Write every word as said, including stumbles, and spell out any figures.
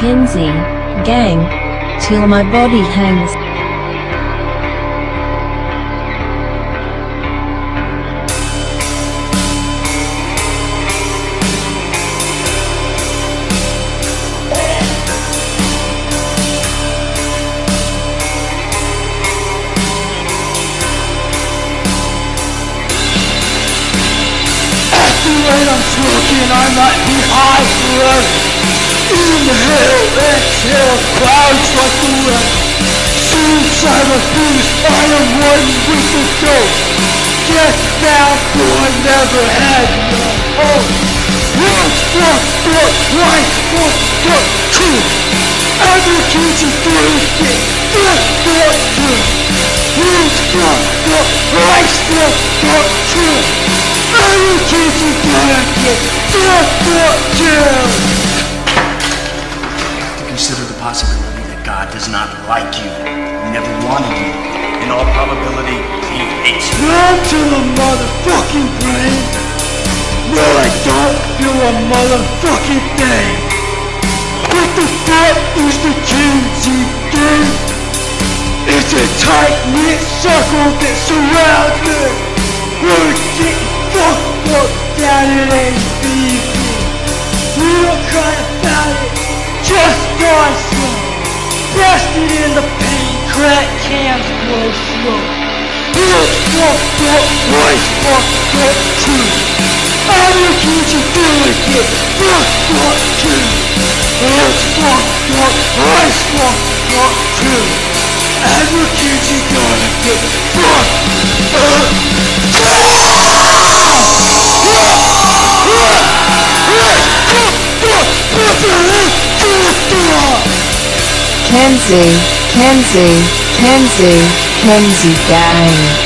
Kenzie, gang, till my body hangs. When I'm talking, I might be high forever. Inhale, exhale, clouds like the weather. Suicide my booze, I am one with the dope. Death bound, though I never had no hope. Words fucked up, life fucked up too. Advocates and bullshit, death fucked too. Words fucked up, life fucked up too. Advocates and bullshit, death fucked too. Consider the possibility that God does not like you. He never wanted you. In all probability, He hates you. Run to the motherfucking brain. No, I don't feel a motherfucking thing. What the fuck is the Kenzie game? It's a tight-knit circle that surrounds me. We're getting fucked up down in A B N E K. We don't cry about it. Just die slow, busted in the pain, crack cans blow slow. Heels fucked up, voice fucked up too. Advocates and feeling get fucked up too. Heels fucked up, voice fucked up too. Advocates are gonna get fucked up. Kenzie, Kenzie, Kenzie, Kenzie gang.